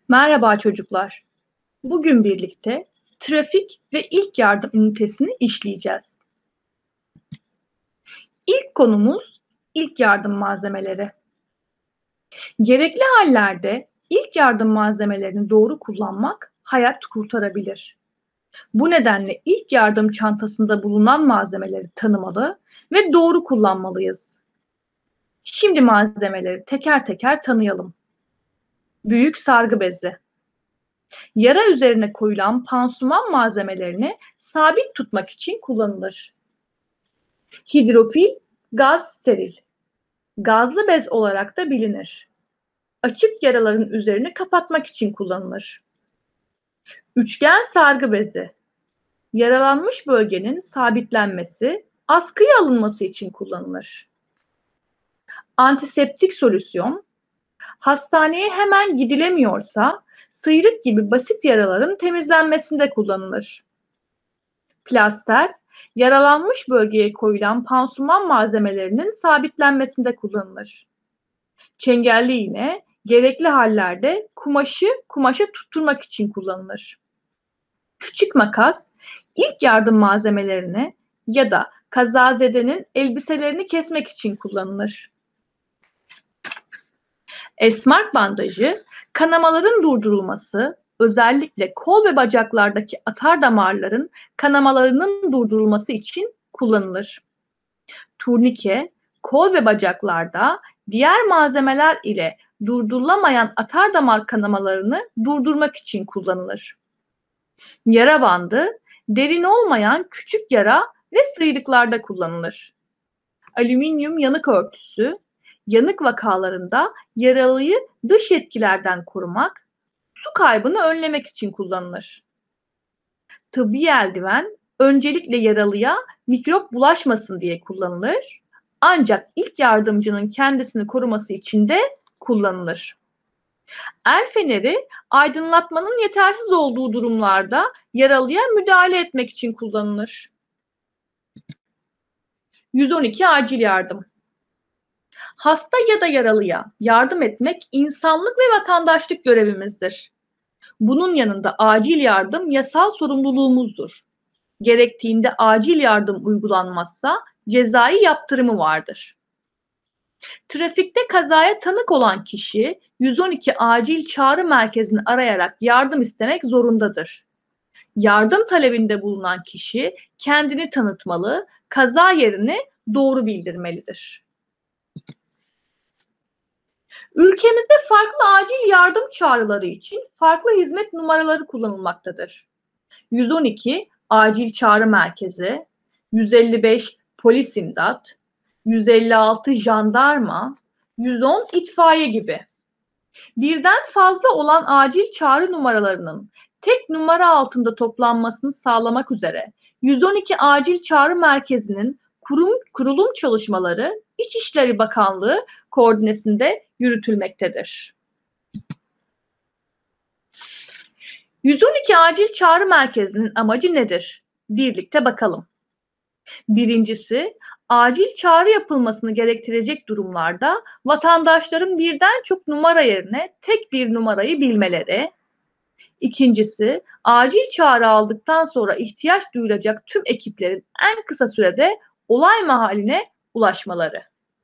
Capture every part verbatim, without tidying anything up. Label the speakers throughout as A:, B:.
A: Merhaba çocuklar. Bugün birlikte trafik ve ilk yardım ünitesini işleyeceğiz. İlk konumuz ilk yardım malzemeleri. Gerekli hallerde ilk yardım malzemelerini doğru kullanmak hayat kurtarabilir. Bu nedenle ilk yardım çantasında bulunan malzemeleri tanımalı ve doğru kullanmalıyız. Şimdi malzemeleri teker teker tanıyalım. Büyük sargı bezi. Yara üzerine koyulan pansuman malzemelerini sabit tutmak için kullanılır. Hidrofil gaz steril. Gazlı bez olarak da bilinir. Açık yaraların üzerini kapatmak için kullanılır. Üçgen sargı bezi. Yaralanmış bölgenin sabitlenmesi, askıya alınması için kullanılır. Antiseptik solüsyon. Hastaneye hemen gidilemiyorsa sıyrık gibi basit yaraların temizlenmesinde kullanılır. Plaster, yaralanmış bölgeye koyulan pansuman malzemelerinin sabitlenmesinde kullanılır. Çengelli iğne, gerekli hallerde kumaşı kumaşa tutturmak için kullanılır. Küçük makas, ilk yardım malzemelerini ya da kazazedenin elbiselerini kesmek için kullanılır. Esmart bandajı, kanamaların durdurulması, özellikle kol ve bacaklardaki atar damarların kanamalarının durdurulması için kullanılır. Turnike, kol ve bacaklarda diğer malzemeler ile durdurulamayan atar damar kanamalarını durdurmak için kullanılır. Yara bandı, derin olmayan küçük yara ve sıyrıklarda kullanılır. Alüminyum yanık örtüsü, yanık vakalarında yaralıyı dış etkilerden korumak, su kaybını önlemek için kullanılır. Tıbbi eldiven, öncelikle yaralıya mikrop bulaşmasın diye kullanılır. Ancak ilk yardımcının kendisini koruması için de kullanılır. El feneri, aydınlatmanın yetersiz olduğu durumlarda yaralıya müdahale etmek için kullanılır. yüz on iki acil yardım. Hasta ya da yaralıya yardım etmek insanlık ve vatandaşlık görevimizdir. Bunun yanında acil yardım yasal sorumluluğumuzdur. Gerektiğinde acil yardım uygulanmazsa cezai yaptırımı vardır. Trafikte kazaya tanık olan kişi yüz on iki acil çağrı merkezini arayarak yardım istemek zorundadır. Yardım talebinde bulunan kişi kendini tanıtmalı, kaza yerini doğru bildirmelidir. Ülkemizde farklı acil yardım çağrıları için farklı hizmet numaraları kullanılmaktadır. yüz on iki Acil Çağrı Merkezi, yüz elli beş Polis İmdat, yüz elli altı Jandarma, yüz on İtfaiye gibi. Birden fazla olan acil çağrı numaralarının tek numara altında toplanmasını sağlamak üzere yüz on iki Acil Çağrı Merkezi'nin kurum, kurulum çalışmaları İçişleri Bakanlığı koordinesinde yürütülmektedir. yüz on iki Acil Çağrı Merkezi'nin amacı nedir? Birlikte bakalım. Birincisi, acil çağrı yapılmasını gerektirecek durumlarda vatandaşların birden çok numara yerine tek bir numarayı bilmeleri. İkincisi, acil çağrı aldıktan sonra ihtiyaç duyulacak tüm ekiplerin en kısa sürede olay mahalline ulaşmaları.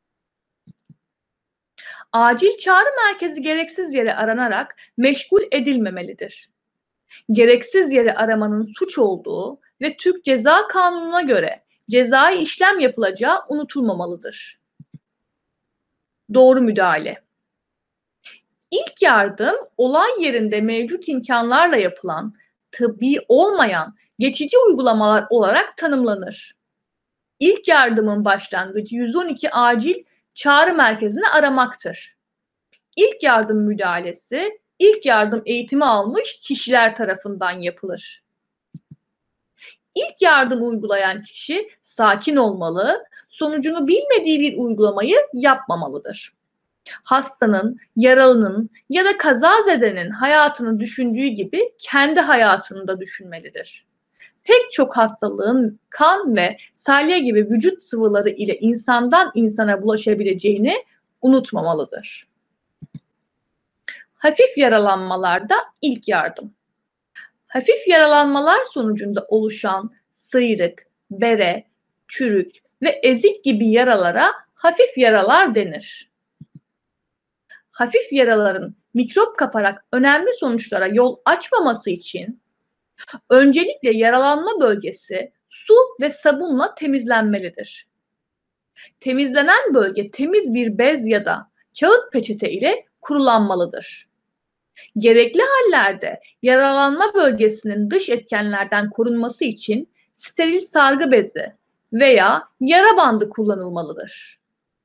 A: Acil çağrı merkezi gereksiz yere aranarak meşgul edilmemelidir. Gereksiz yere aramanın suç olduğu ve Türk Ceza Kanunu'na göre cezai işlem yapılacağı unutulmamalıdır. Doğru müdahale. İlk yardım, olay yerinde mevcut imkanlarla yapılan, tıbbi olmayan geçici uygulamalar olarak tanımlanır. İlk yardımın başlangıcı yüz on iki acil çağrı merkezini aramaktır. İlk yardım müdahalesi, ilk yardım eğitimi almış kişiler tarafından yapılır. İlk yardım uygulayan kişi sakin olmalı, sonucunu bilmediği bir uygulamayı yapmamalıdır. Hastanın, yaralının ya da kazazedenin hayatını düşündüğü gibi kendi hayatını da düşünmelidir. Pek çok hastalığın kan ve salya gibi vücut sıvıları ile insandan insana bulaşabileceğini unutmamalıdır. Hafif yaralanmalarda ilk yardım. Hafif yaralanmalar sonucunda oluşan sıyrık, bere, çürük ve ezik gibi yaralara hafif yaralar denir. Hafif yaraların mikrop kaparak önemli sonuçlara yol açmaması için öncelikle yaralanma bölgesi su ve sabunla temizlenmelidir. Temizlenen bölge temiz bir bez ya da kağıt peçete ile kurulanmalıdır. Gerekli hallerde yaralanma bölgesinin dış etkenlerden korunması için steril sargı bezi veya yara bandı kullanılmalıdır.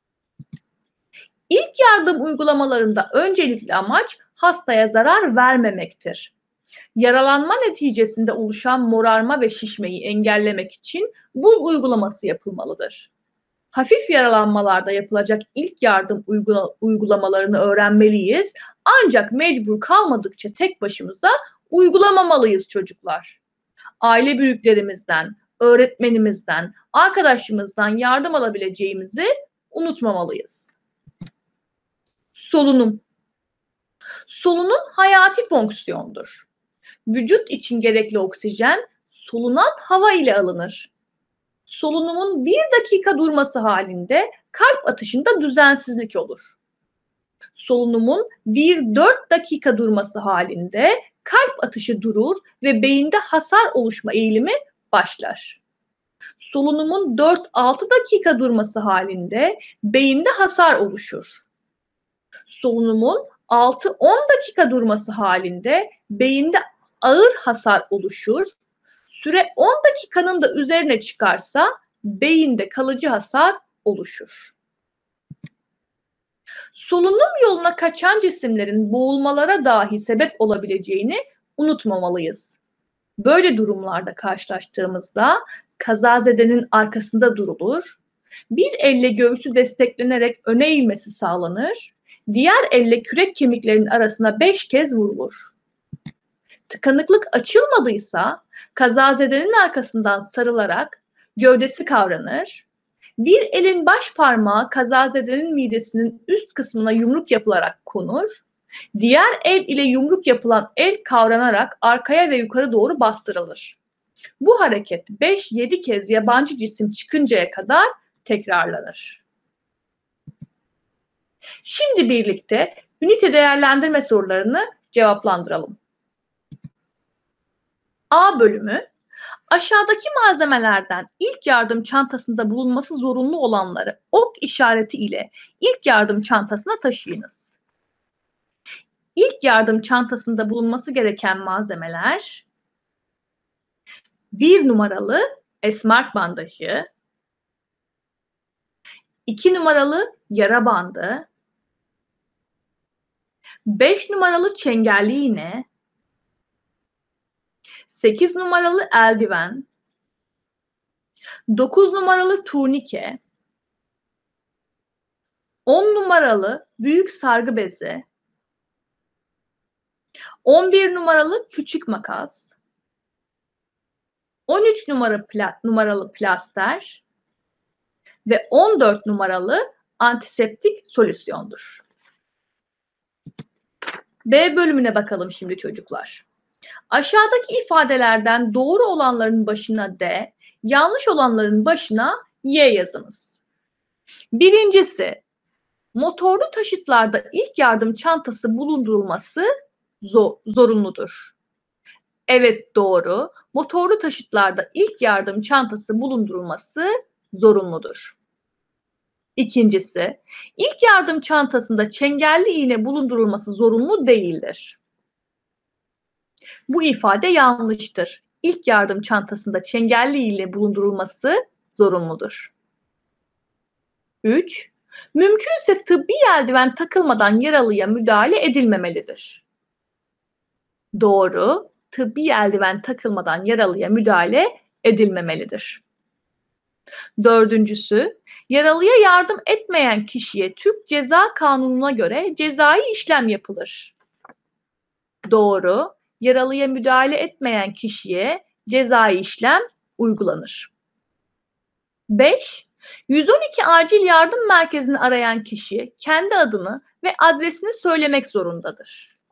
A: İlk yardım uygulamalarında öncelikli amaç hastaya zarar vermemektir. Yaralanma neticesinde oluşan morarma ve şişmeyi engellemek için buz uygulaması yapılmalıdır. Hafif yaralanmalarda yapılacak ilk yardım uygula uygulamalarını öğrenmeliyiz. Ancak mecbur kalmadıkça tek başımıza uygulamamalıyız çocuklar. Aile büyüklerimizden, öğretmenimizden, arkadaşımızdan yardım alabileceğimizi unutmamalıyız. Solunum. Solunum hayati fonksiyondur. Vücut için gerekli oksijen solunan hava ile alınır. Solunumun bir dakika durması halinde kalp atışında düzensizlik olur. Solunumun bir dört dakika durması halinde kalp atışı durur ve beyinde hasar oluşma eğilimi başlar. Solunumun dört altı dakika durması halinde beyinde hasar oluşur. Solunumun altı on dakika durması halinde beyinde ağır hasar oluşur. Süre on dakikanın da üzerine çıkarsa beyinde kalıcı hasar oluşur. Solunum yoluna kaçan cisimlerin boğulmalara dahi sebep olabileceğini unutmamalıyız. Böyle durumlarda karşılaştığımızda kazazedenin arkasında durulur, bir elle göğsü desteklenerek öne eğilmesi sağlanır, diğer elle kürek kemiklerinin arasına beş kez vurulur. Tıkanıklık açılmadıysa kazazedenin arkasından sarılarak gövdesi kavranır, bir elin baş parmağı kazazedenin midesinin üst kısmına yumruk yapılarak konur, diğer el ile yumruk yapılan el kavranarak arkaya ve yukarı doğru bastırılır. Bu hareket beş yedi kez yabancı cisim çıkıncaya kadar tekrarlanır. Şimdi birlikte ünite değerlendirme sorularını cevaplandıralım. A bölümü, aşağıdaki malzemelerden ilk yardım çantasında bulunması zorunlu olanları ok işareti ile ilk yardım çantasına taşıyınız. İlk yardım çantasında bulunması gereken malzemeler: bir numaralı esmark bandajı, iki numaralı yara bandı, beş numaralı çengelli iğne, sekiz numaralı eldiven, dokuz numaralı turnike, on numaralı büyük sargı bezi, on bir numaralı küçük makas, on üç numara pla numaralı plaster ve on dört numaralı antiseptik solüsyondur. B bölümüne bakalım şimdi çocuklar. Aşağıdaki ifadelerden doğru olanların başına D, yanlış olanların başına Y yazınız. Birincisi, motorlu taşıtlarda ilk yardım çantası bulundurulması zor, zorunludur. Evet, doğru. Motorlu taşıtlarda ilk yardım çantası bulundurulması zorunludur. İkincisi, ilk yardım çantasında çengelli iğne bulundurulması zorunlu değildir. Bu ifade yanlıştır. İlk yardım çantasında çengelli iğne bulundurulması zorunludur. üç. Mümkünse tıbbi eldiven takılmadan yaralıya müdahale edilmemelidir. Doğru. Tıbbi eldiven takılmadan yaralıya müdahale edilmemelidir. Dördüncüsü, yaralıya yardım etmeyen kişiye Türk Ceza Kanunu'na göre cezai işlem yapılır. Doğru. Yaralıya müdahale etmeyen kişiye cezai işlem uygulanır. beş. yüz on iki acil yardım merkezini arayan kişi kendi adını ve adresini söylemek zorundadır.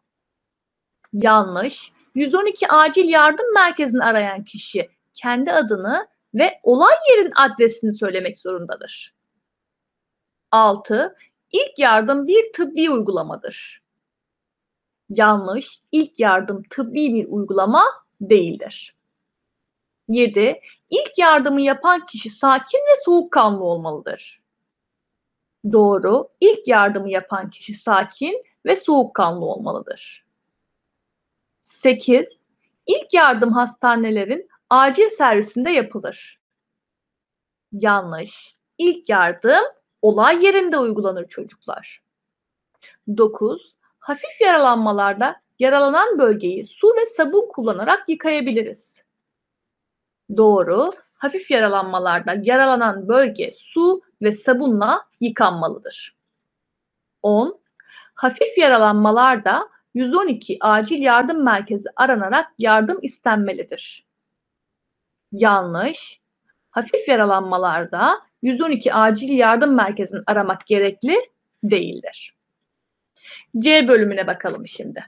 A: Yanlış. yüz on iki acil yardım merkezini arayan kişi kendi adını ve olay yerinin adresini söylemek zorundadır. altı. İlk yardım bir tıbbi uygulamadır. Yanlış. İlk yardım tıbbi bir uygulama değildir. yedi. İlk yardımı yapan kişi sakin ve soğukkanlı olmalıdır. Doğru. İlk yardımı yapan kişi sakin ve soğukkanlı olmalıdır. sekiz. İlk yardım hastanelerin acil servisinde yapılır. Yanlış. İlk yardım olay yerinde uygulanır çocuklar. dokuz. Hafif yaralanmalarda yaralanan bölgeyi su ve sabun kullanarak yıkayabiliriz. Doğru. Hafif yaralanmalarda yaralanan bölge su ve sabunla yıkanmalıdır. on. Hafif yaralanmalarda yüz on iki acil yardım merkezi aranarak yardım istenmelidir. Yanlış. Hafif yaralanmalarda yüz on iki acil yardım merkezini aramak gerekli değildir. C bölümüne bakalım şimdi.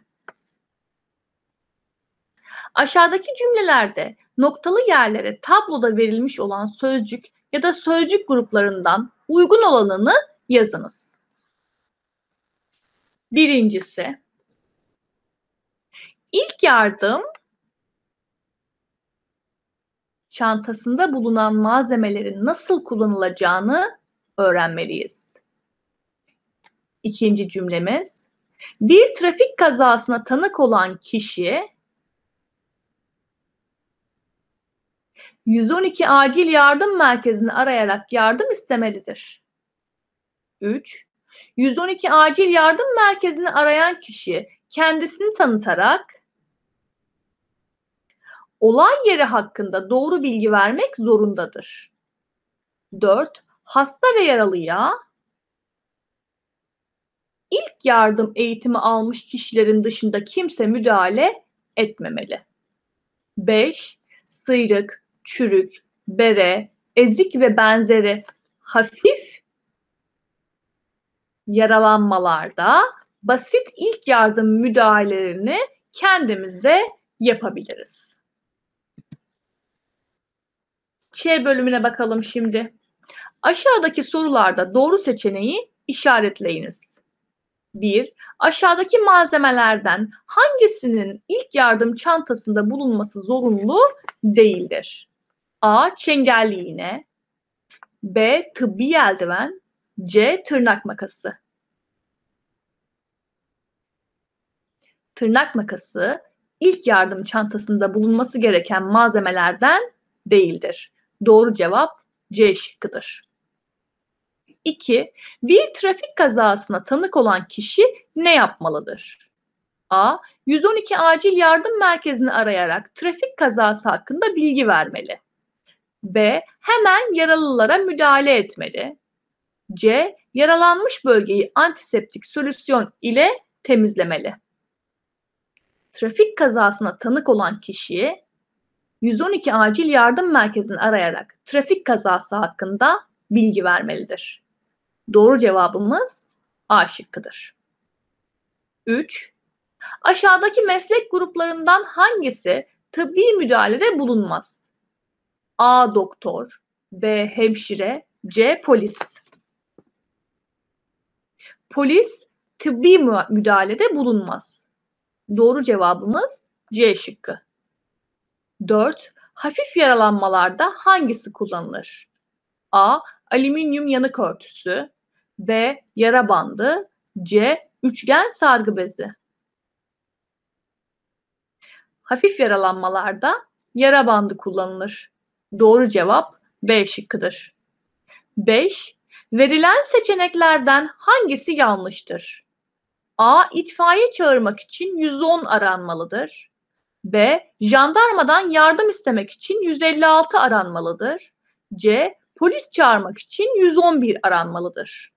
A: Aşağıdaki cümlelerde noktalı yerlere tabloda verilmiş olan sözcük ya da sözcük gruplarından uygun olanını yazınız. Birincisi, ilk yardım çantasında bulunan malzemelerin nasıl kullanılacağını öğrenmeliyiz. İkinci cümlemiz, bir trafik kazasına tanık olan kişi yüz on iki acil yardım merkezini arayarak yardım istemelidir. üç. yüz on iki acil yardım merkezini arayan kişi kendisini tanıtarak olay yeri hakkında doğru bilgi vermek zorundadır. dört. Hasta ve yaralıya ilk yardım eğitimi almış kişilerin dışında kimse müdahale etmemeli. beş. Sıyrık, çürük, bere, ezik ve benzeri hafif yaralanmalarda basit ilk yardım müdahalelerini kendimiz de yapabiliriz. Ç bölümüne bakalım şimdi. Aşağıdaki sorularda doğru seçeneği işaretleyiniz. bir. Aşağıdaki malzemelerden hangisinin ilk yardım çantasında bulunması zorunlu değildir? A. Çengelli iğne, B. Tıbbi eldiven, C. Tırnak makası. Tırnak makası ilk yardım çantasında bulunması gereken malzemelerden değildir. Doğru cevap C şıkkıdır. iki. Bir trafik kazasına tanık olan kişi ne yapmalıdır? A. yüz on iki acil yardım merkezini arayarak trafik kazası hakkında bilgi vermeli. B. Hemen yaralılara müdahale etmeli. C. Yaralanmış bölgeyi antiseptik solüsyon ile temizlemeli. Trafik kazasına tanık olan kişi yüz on iki acil yardım merkezini arayarak trafik kazası hakkında bilgi vermelidir. Doğru cevabımız A şıkkıdır. üç. Aşağıdaki meslek gruplarından hangisi tıbbi müdahalede bulunmaz? A. Doktor, B. Hemşire, C. Polis. Polis tıbbi müdahalede bulunmaz. Doğru cevabımız C şıkkı. dört. Hafif yaralanmalarda hangisi kullanılır? A. Alüminyum yanık örtüsü, B. Yara bandı, C. Üçgen sargı bezi. Hafif yaralanmalarda yara bandı kullanılır. Doğru cevap B şıkkıdır. beş. Verilen seçeneklerden hangisi yanlıştır? A. İtfaiye çağırmak için yüz on aranmalıdır. B. Jandarmadan yardım istemek için yüz elli altı aranmalıdır. C. Polis çağırmak için yüz on bir aranmalıdır.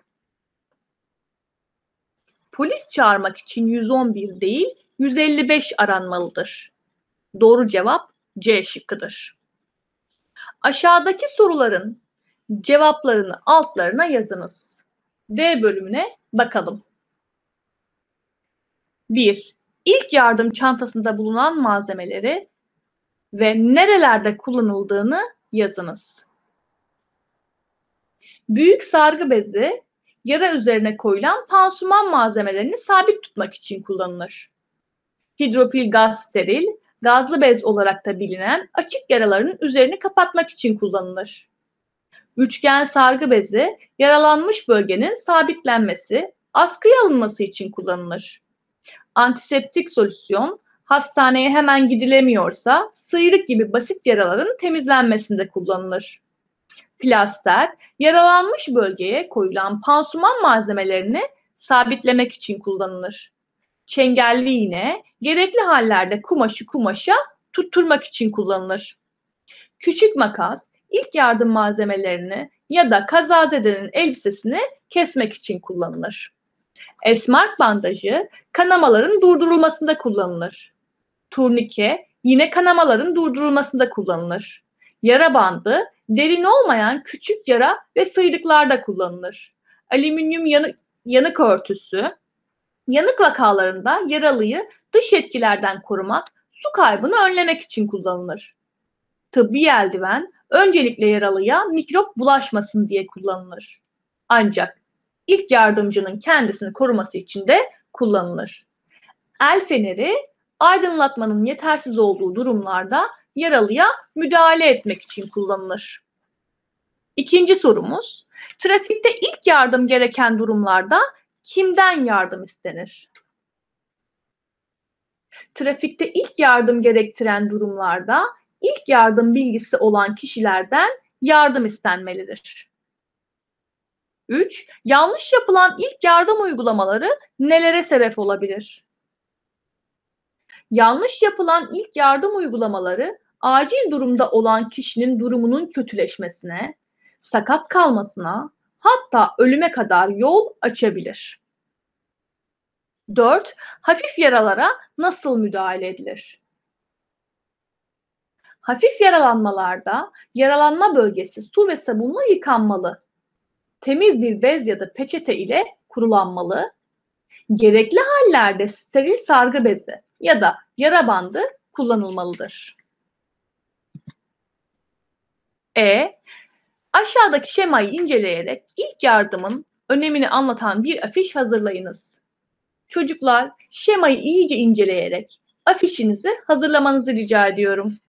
A: Polis çağırmak için yüz on bir değil, yüz elli beş aranmalıdır. Doğru cevap C şıkkıdır. Aşağıdaki soruların cevaplarını altlarına yazınız. D bölümüne bakalım. bir. ilk yardım çantasında bulunan malzemeleri ve nerelerde kullanıldığını yazınız. Büyük sargı bezi, yara üzerine koyulan pansuman malzemelerini sabit tutmak için kullanılır. Hidropil gaz steril, gazlı bez olarak da bilinen açık yaraların üzerini kapatmak için kullanılır. Üçgen sargı bezi, yaralanmış bölgenin sabitlenmesi, askıya alınması için kullanılır. Antiseptik solüsyon, hastaneye hemen gidilemiyorsa sıyrık gibi basit yaraların temizlenmesinde kullanılır. Plaster, yaralanmış bölgeye koyulan pansuman malzemelerini sabitlemek için kullanılır. Çengelli iğne, gerekli hallerde kumaşı kumaşa tutturmak için kullanılır. Küçük makas, ilk yardım malzemelerini ya da kazazedenin elbisesini kesmek için kullanılır. Esmark bandajı, kanamaların durdurulmasında kullanılır. Turnike, yine kanamaların durdurulmasında kullanılır. Yara bandı, derin olmayan küçük yara ve sıyrıklarda kullanılır. Alüminyum yanık, yanık örtüsü, yanık vakalarında yaralıyı dış etkilerden korumak, su kaybını önlemek için kullanılır. Tıbbi eldiven, öncelikle yaralıya mikrop bulaşmasın diye kullanılır. Ancak ilk yardımcının kendisini koruması için de kullanılır. El feneri, aydınlatmanın yetersiz olduğu durumlarda yaralıya müdahale etmek için kullanılır. İkinci sorumuz, trafikte ilk yardım gereken durumlarda kimden yardım istenir? Trafikte ilk yardım gerektiren durumlarda ilk yardım bilgisi olan kişilerden yardım istenmelidir. üç. Yanlış yapılan ilk yardım uygulamaları nelere sebep olabilir? Yanlış yapılan ilk yardım uygulamaları acil durumda olan kişinin durumunun kötüleşmesine, sakat kalmasına, hatta ölüme kadar yol açabilir. dört. Hafif yaralara nasıl müdahale edilir? Hafif yaralanmalarda yaralanma bölgesi su ve sabunla yıkanmalı. Temiz bir bez ya da peçete ile kurulanmalı. Gerekli hallerde steril sargı bezi ya da yara bandı kullanılmalıdır. E. Aşağıdaki şemayı inceleyerek ilk yardımın önemini anlatan bir afiş hazırlayınız. Çocuklar, şemayı iyice inceleyerek afişinizi hazırlamanızı rica ediyorum.